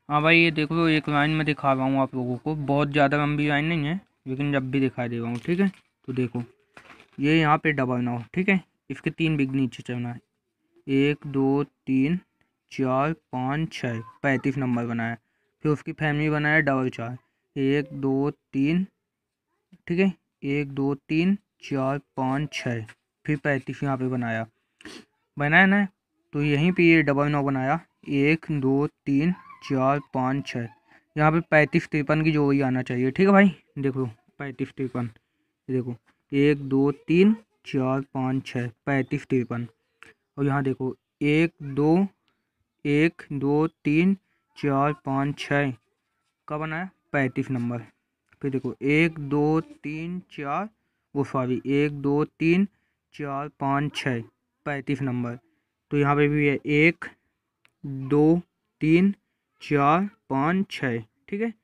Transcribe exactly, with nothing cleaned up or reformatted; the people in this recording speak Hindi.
हाँ भाई, ये देखो एक लाइन में दिखा रहा हूँ आप लोगों को, बहुत ज़्यादा लंबी लाइन नहीं है लेकिन जब भी दिखा दे रहा हूँ, ठीक है। तो देखो, ये यहाँ पे डबल नौ, ठीक है। इसके तीन बिग नीचे चलना है, एक दो तीन चार पाँच छः, पैंतीस नंबर बनाया। फिर उसकी फैमिली बनाया डबल चार, एक दो तीन, ठीक है, एक दो तीन चार पाँच छः, फिर पैंतीस यहाँ पे बनाया बनाया ना। तो यहीं पे ये डबल नौ बनाया, एक दो तीन चार पाँच छः, यहाँ पे पैंतीस तिरपन की जोड़ी आना चाहिए, ठीक है भाई। देखो पैंतीस तिरपन, देखो एक दो तीन चार पाँच छः, पैंतीस तिरपन। और यहाँ देखो एक दो, एक दो तीन चार पाँच छः, का बनाया पैंतीस नंबर। फिर देखो एक दो तीन चार, वो सॉरी एक दो तीन चार पाँच छः, पैंतीस नंबर। तो यहाँ पे भी है एक दो तीन चार पाँच छः, ठीक है।